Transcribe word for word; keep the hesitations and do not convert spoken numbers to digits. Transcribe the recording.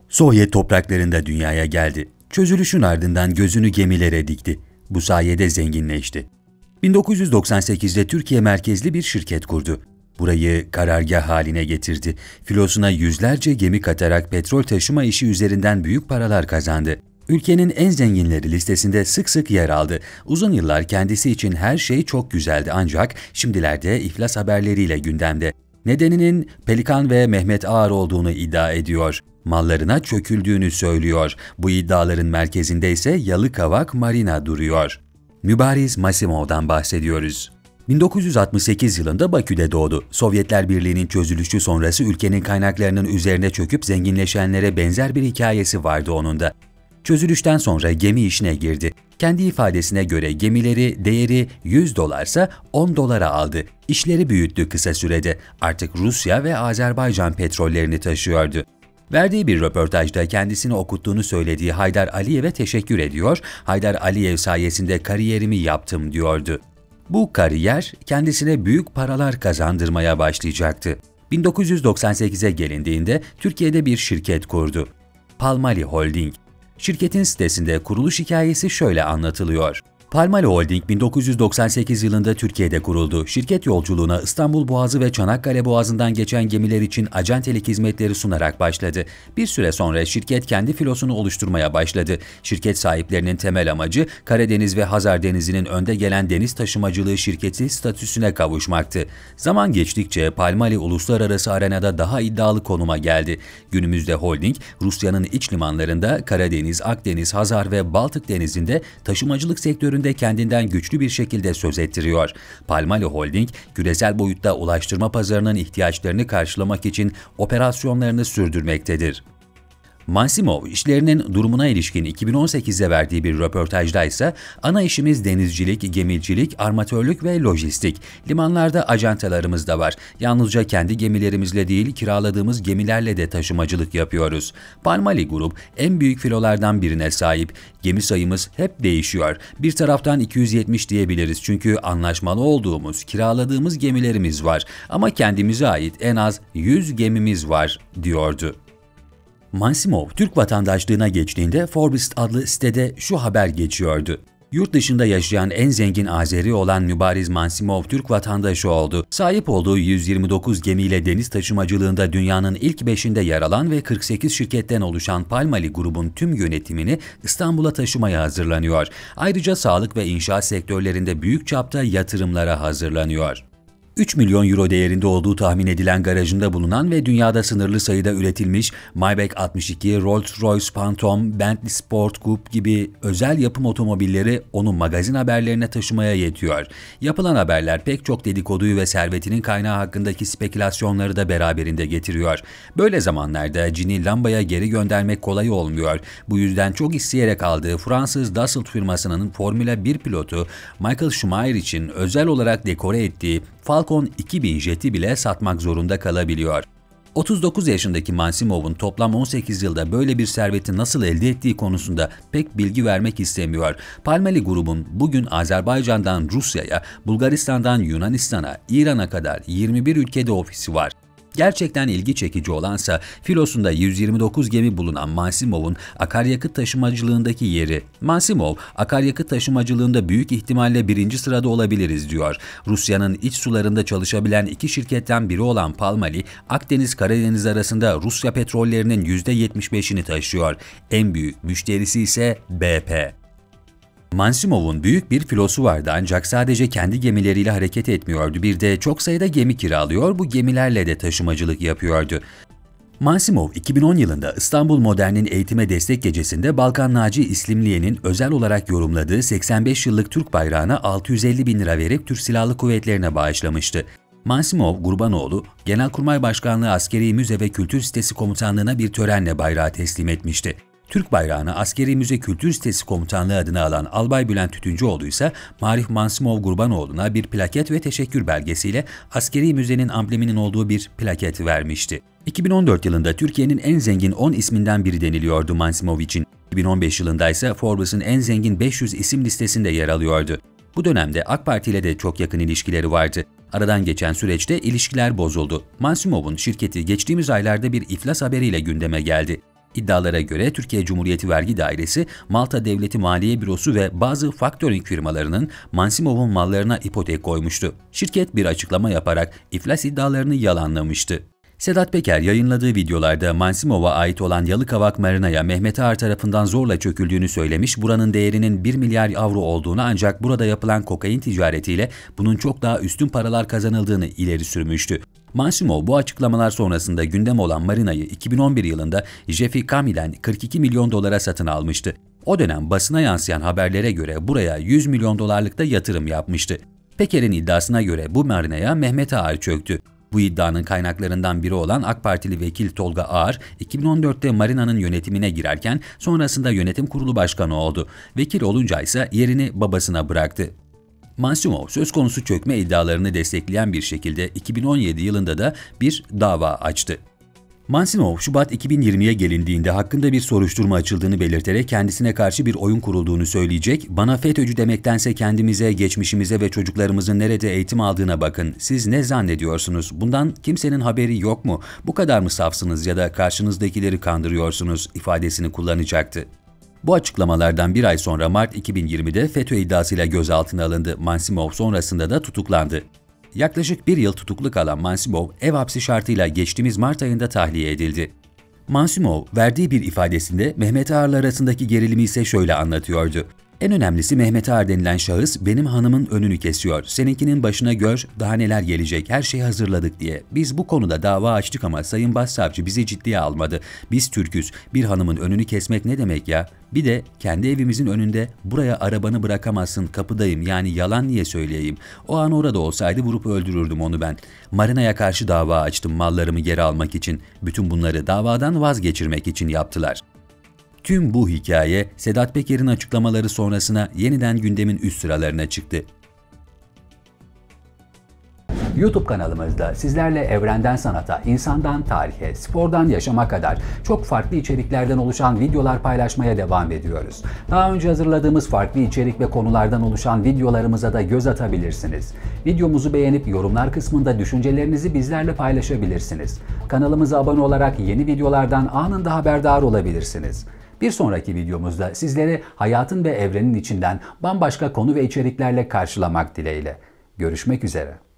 Sovyet topraklarında dünyaya geldi. Çözülüşün ardından gözünü gemilere dikti. Bu sayede zenginleşti. bin dokuz yüz doksan sekizde Türkiye merkezli bir şirket kurdu. Burayı karargah haline getirdi. Filosuna yüzlerce gemi katarak petrol taşıma işi üzerinden büyük paralar kazandı. Ülkenin en zenginleri listesinde sık sık yer aldı. Uzun yıllar kendisi için her şey çok güzeldi ancak şimdilerde iflas haberleriyle gündemde. Nedeninin Pelikan ve Mehmet Ağar olduğunu iddia ediyor. Mallarına çöküldüğünü söylüyor. Bu iddiaların merkezinde ise Yalıkavak Marina duruyor. Mübariz Masimov'dan bahsediyoruz. bin dokuz yüz altmış sekiz yılında Bakü'de doğdu. Sovyetler Birliği'nin çözülüşü sonrası ülkenin kaynaklarının üzerine çöküp zenginleşenlere benzer bir hikayesi vardı onun da. Çözülüşten sonra gemi işine girdi. Kendi ifadesine göre gemileri değeri yüz dolarsa on dolara aldı. İşleri büyüttü kısa sürede. Artık Rusya ve Azerbaycan petrollerini taşıyordu. Verdiği bir röportajda kendisini okuttuğunu söylediği Haydar Aliyev'e teşekkür ediyor, Haydar Aliyev sayesinde kariyerimi yaptım diyordu. Bu kariyer kendisine büyük paralar kazandırmaya başlayacaktı. bin dokuz yüz doksan sekize gelindiğinde Türkiye'de bir şirket kurdu. Palmali Holding. Şirketin sitesinde kuruluş hikayesi şöyle anlatılıyor. Palmali Holding bin dokuz yüz doksan sekiz yılında Türkiye'de kuruldu. Şirket yolculuğuna İstanbul Boğazı ve Çanakkale Boğazı'ndan geçen gemiler için acentelik hizmetleri sunarak başladı. Bir süre sonra şirket kendi filosunu oluşturmaya başladı. Şirket sahiplerinin temel amacı Karadeniz ve Hazar Denizi'nin önde gelen deniz taşımacılığı şirketi statüsüne kavuşmaktı. Zaman geçtikçe Palmali uluslararası arenada daha iddialı konuma geldi. Günümüzde holding, Rusya'nın iç limanlarında Karadeniz, Akdeniz, Hazar ve Baltık Denizi'nde taşımacılık sektöründe de kendinden güçlü bir şekilde söz ettiriyor. Palmali Holding, küresel boyutta ulaştırma pazarının ihtiyaçlarını karşılamak için operasyonlarını sürdürmektedir. Mansimov, işlerinin durumuna ilişkin iki bin on sekizde verdiği bir röportajda ise ana işimiz denizcilik, gemicilik, armatörlük ve lojistik. Limanlarda ajantalarımız da var. Yalnızca kendi gemilerimizle değil, kiraladığımız gemilerle de taşımacılık yapıyoruz. Palmali Grup en büyük filolardan birine sahip. Gemi sayımız hep değişiyor. Bir taraftan iki yüz yetmiş diyebiliriz çünkü anlaşmalı olduğumuz, kiraladığımız gemilerimiz var. Ama kendimize ait en az yüz gemimiz var, diyordu. Mansimov, Türk vatandaşlığına geçtiğinde Forbes adlı sitede şu haber geçiyordu. Yurt dışında yaşayan en zengin Azeri olan Mübariz Mansimov Türk vatandaşı oldu. Sahip olduğu yüz yirmi dokuz gemiyle deniz taşımacılığında dünyanın ilk beşinde yer alan ve kırk sekiz şirketten oluşan Palmali grubun tüm yönetimini İstanbul'a taşımaya hazırlanıyor. Ayrıca sağlık ve inşaat sektörlerinde büyük çapta yatırımlara hazırlanıyor. üç milyon euro değerinde olduğu tahmin edilen garajında bulunan ve dünyada sınırlı sayıda üretilmiş Maybach altmış iki, Rolls-Royce Phantom, Bentley Sport Coupe gibi özel yapım otomobilleri onu magazin haberlerine taşımaya yetiyor. Yapılan haberler pek çok dedikoduyu ve servetinin kaynağı hakkındaki spekülasyonları da beraberinde getiriyor. Böyle zamanlarda cini lambaya geri göndermek kolay olmuyor. Bu yüzden çok isteyerek aldığı Fransız Dassault firmasının Formula bir pilotu Michael Schumacher için özel olarak dekore ettiği Falcon iki bin jeti bile satmak zorunda kalabiliyor. otuz dokuz yaşındaki Mansimov'un toplam on sekiz yılda böyle bir serveti nasıl elde ettiği konusunda pek bilgi vermek istemiyor. Palmali grubun bugün Azerbaycan'dan Rusya'ya, Bulgaristan'dan Yunanistan'a, İran'a kadar yirmi bir ülkede ofisi var. Gerçekten ilgi çekici olansa filosunda yüz yirmi dokuz gemi bulunan Mansimov'un akaryakıt taşımacılığındaki yeri. Mansimov, akaryakıt taşımacılığında büyük ihtimalle birinci sırada olabiliriz diyor. Rusya'nın iç sularında çalışabilen iki şirketten biri olan Palmali, Akdeniz-Karadeniz arasında Rusya petrollerinin yüzde yetmiş beşini taşıyor. En büyük müşterisi ise B P. Mansimov'un büyük bir filosu vardı ancak sadece kendi gemileriyle hareket etmiyordu. Bir de çok sayıda gemi kiralıyor, bu gemilerle de taşımacılık yapıyordu. Mansimov, iki bin on yılında İstanbul Modern'in eğitime destek gecesinde Balkan Naci İslimliye'nin özel olarak yorumladığı seksen beş yıllık Türk bayrağına altı yüz elli bin lira verip Türk Silahlı Kuvvetlerine bağışlamıştı. Mansimov, Gurbanoğlu, Genelkurmay Başkanlığı Askeri Müze ve Kültür Sitesi Komutanlığı'na bir törenle bayrağı teslim etmişti. Türk bayrağını Askeri Müze Kültür Sitesi Komutanlığı adını alan Albay Bülent Tütüncüoğlu ise Marif Mansimov Gurbanoğlu'na bir plaket ve teşekkür belgesiyle Askeri Müze'nin ambleminin olduğu bir plaket vermişti. iki bin on dört yılında Türkiye'nin en zengin on isminden biri deniliyordu Mansimov için. iki bin on beş yılında ise Forbes'ın en zengin beş yüz isim listesinde yer alıyordu. Bu dönemde AK Parti ile de çok yakın ilişkileri vardı. Aradan geçen süreçte ilişkiler bozuldu. Mansimov'un şirketi geçtiğimiz aylarda bir iflas haberiyle gündeme geldi. İddialara göre Türkiye Cumhuriyeti Vergi Dairesi, Malta Devleti Maliye Bürosu ve bazı faktöring firmalarının Mansimov'un mallarına ipotek koymuştu. Şirket bir açıklama yaparak iflas iddialarını yalanlamıştı. Sedat Peker yayınladığı videolarda Mansimov'a ait olan Yalıkavak Marina'ya Mehmet Ağar tarafından zorla çöküldüğünü söylemiş, buranın değerinin bir milyar avro olduğunu ancak burada yapılan kokain ticaretiyle bunun çok daha üstün paralar kazanıldığını ileri sürmüştü. Mansimov bu açıklamalar sonrasında gündem olan marinayı iki bin on bir yılında Jeffrey Kami'den kırk iki milyon dolara satın almıştı. O dönem basına yansıyan haberlere göre buraya yüz milyon dolarlıkta yatırım yapmıştı. Peker'in iddiasına göre bu marinaya Mehmet Ağar çöktü. Bu iddianın kaynaklarından biri olan AK Partili vekil Tolga Ağar, iki bin on dörtte marinanın yönetimine girerken sonrasında yönetim kurulu başkanı oldu. Vekil olunca ise yerini babasına bıraktı. Mansimov söz konusu çökme iddialarını destekleyen bir şekilde iki bin on yedi yılında da bir dava açtı. Mansimov, Şubat iki bin yirmiye gelindiğinde hakkında bir soruşturma açıldığını belirterek kendisine karşı bir oyun kurulduğunu söyleyecek, "Bana FETÖ'cü demektense kendimize, geçmişimize ve çocuklarımızın nerede eğitim aldığına bakın. Siz ne zannediyorsunuz? Bundan kimsenin haberi yok mu? Bu kadar mı safsınız ya da karşınızdakileri kandırıyorsunuz?" ifadesini kullanacaktı. Bu açıklamalardan bir ay sonra Mart iki bin yirmide FETÖ iddiasıyla gözaltına alındı. Mansimov sonrasında da tutuklandı. Yaklaşık bir yıl tutuklu kalan Mansimov, ev hapsi şartıyla geçtiğimiz Mart ayında tahliye edildi. Mansimov, verdiği bir ifadesinde Mehmet Ağar'la arasındaki gerilimi ise şöyle anlatıyordu. "En önemlisi Mehmet Ağar denilen şahıs benim hanımın önünü kesiyor. Seninkinin başına gör, daha neler gelecek, her şeyi hazırladık diye. Biz bu konuda dava açtık ama Sayın Başsavcı bizi ciddiye almadı. Biz Türküz, bir hanımın önünü kesmek ne demek ya? Bir de kendi evimizin önünde buraya arabanı bırakamazsın, kapıdayım, yani yalan niye söyleyeyim? O an orada olsaydı vurup öldürürdüm onu ben. Marina'ya karşı dava açtım mallarımı geri almak için. Bütün bunları davadan vazgeçirmek için yaptılar." Tüm bu hikaye Sedat Peker'in açıklamaları sonrasına yeniden gündemin üst sıralarına çıktı. YouTube kanalımızda sizlerle evrenden sanata, insandan tarihe, spordan yaşama kadar çok farklı içeriklerden oluşan videolar paylaşmaya devam ediyoruz. Daha önce hazırladığımız farklı içerik ve konulardan oluşan videolarımıza da göz atabilirsiniz. Videomuzu beğenip yorumlar kısmında düşüncelerinizi bizlerle paylaşabilirsiniz. Kanalımıza abone olarak yeni videolardan anında haberdar olabilirsiniz. Bir sonraki videomuzda sizleri hayatın ve evrenin içinden bambaşka konu ve içeriklerle karşılamak dileğiyle. Görüşmek üzere.